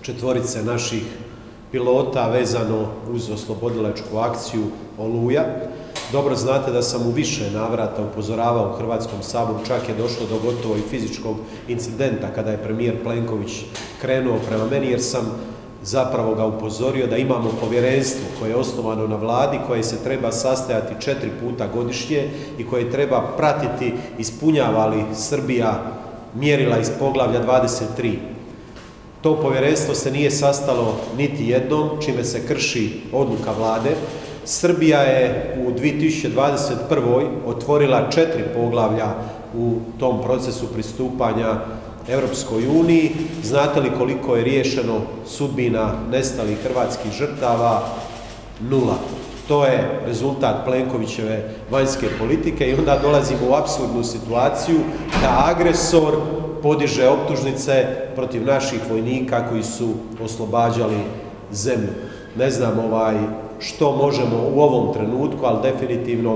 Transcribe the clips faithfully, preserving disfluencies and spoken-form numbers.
četvorice naših pilota vezano uz oslobodilačku akciju Oluja. Dobro znate da sam u više navrata upozoravao u Hrvatskom saboru, čak je došlo do gotovo i fizičkog incidenta kada je premijer Plenković krenuo prema meni, jer sam zapravo ga upozorio da imamo povjerenstvo koje je osnovano na vladi, koje se treba sastajati četiri puta godišnje i koje treba pratiti ispunjava li Srbija mjerila iz poglavlja dvadeset tri. To povjerenstvo se nije sastalo niti jednom, čime se krši odluka vlade. Srbija je u dvije tisuće dvadeset prvoj otvorila četiri poglavlja u tom procesu pristupanja Europskoj uniji. Znate li koliko je riješeno sudbina nestalih hrvatskih žrtava? Nula. To je rezultat Plenkovićeve vanjske politike i onda dolazimo u apsurdnu situaciju da agresor podiže optužnice protiv naših vojnika koji su oslobađali zemlju. Ne znam ovaj, što možemo u ovom trenutku, ali definitivno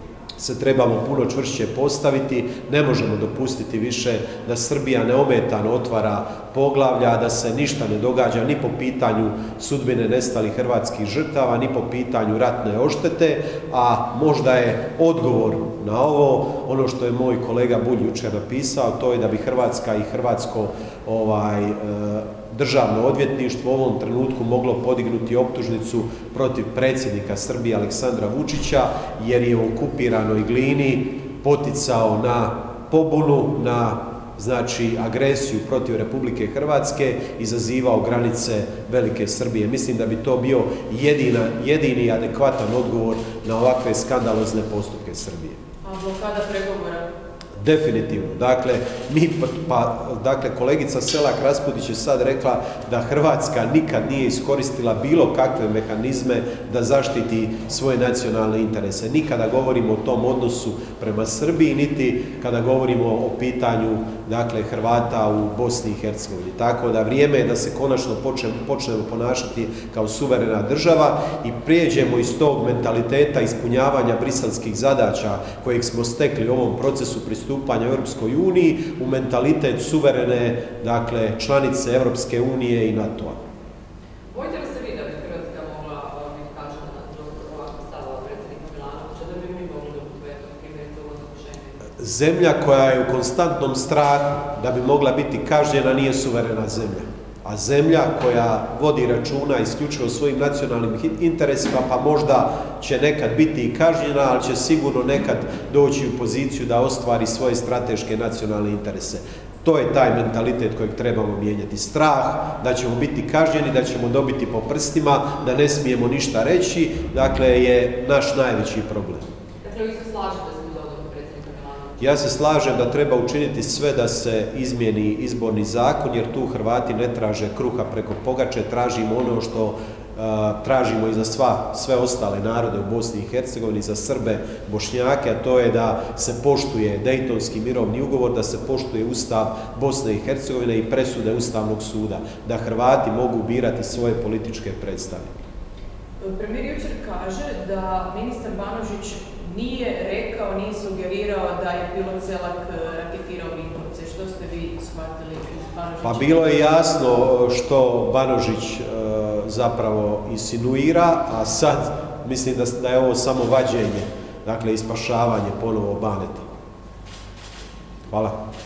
se trebamo puno čvršće postaviti. Ne možemo dopustiti više da Srbija neometano otvara poglavlja, da se ništa ne događa ni po pitanju sudbine nestalih hrvatskih žrtava, ni po pitanju ratne odštete, a možda je odgovor na ovo ono što je moj kolega Bulj jučer napisao, to je da bi Hrvatska i hrvatsko ovaj, državno odvjetništvo u ovom trenutku moglo podignuti optužnicu protiv predsjednika Srbije Aleksandra Vučića, jer je u okupiranoj Glini poticao na pobunu, na znači agresiju protiv Republike Hrvatske, izazivao granice Velike Srbije. Mislim da bi to bio jedina, jedini adekvatan odgovor na ovakve skandalozne postupke Srbije. A blokada pregovora? Definitivno. Dakle, mi, pa, dakle, kolegica Selak Raspudić je sad rekla da Hrvatska nikad nije iskoristila bilo kakve mehanizme da zaštiti svoje nacionalne interese. Nikada govorimo o tom odnosu prema Srbiji, niti kada govorimo o pitanju, dakle, Hrvata u Bosni i Hercegovini. Tako da vrijeme je da se konačno počnemo, počnemo ponašati kao suverena država i prijeđemo iz tog mentaliteta ispunjavanja briselskih zadaća kojeg smo stekli u ovom procesu pristupanja u Europskoj uniji u mentalitet suverene, dakle, članice Europske unije i NATO-a. Bojite li se vi da bi Hrvatska mogla biti kažnjena zbog ovakvog stava predsjednika Banožića, da bi mi mogli dobiti veto primjerice ulazak u Schengen? Zemlja koja je u konstantnom strahu da bi mogla biti kažnjena nije suverena zemlja. A zemlja koja vodi računa isključivo o svojim nacionalnim interesima, pa možda će nekad biti i kažnjena, ali će sigurno nekad doći u poziciju da ostvari svoje strateške nacionalne interese. To je taj mentalitet kojeg trebamo mijenjati. Strah da ćemo biti kažnjeni, da ćemo dobiti po prstima, da ne smijemo ništa reći, dakle, je naš najveći problem. Dakle, vi se slažete s odlukom predsjednika Banožića? Ja se slažem da treba učiniti sve da se izmijeni izborni zakon, jer tu Hrvati ne traže kruha preko pogače, tražimo ono što uh, tražimo i za sva, sve ostale narode u Bosni i Hercegovini, za Srbe, Bošnjake, a to je da se poštuje Dejtonski mirovni ugovor, da se poštuje Ustav Bosne i Hercegovine i presude Ustavnog suda, da Hrvati mogu birati svoje političke predstavnike. Premijer jučer kaže da ministar Banožić nije rekao, nije sugerirao da je pilot Selak raketirao Vinkovce. Što ste vi shvatili iz Banožića? Pa bilo je jasno što Banožić e, zapravo insinuira, a sad mislim da, da je ovo samo vađenje, dakle, i spašavanje ponovo Baneta. Hvala.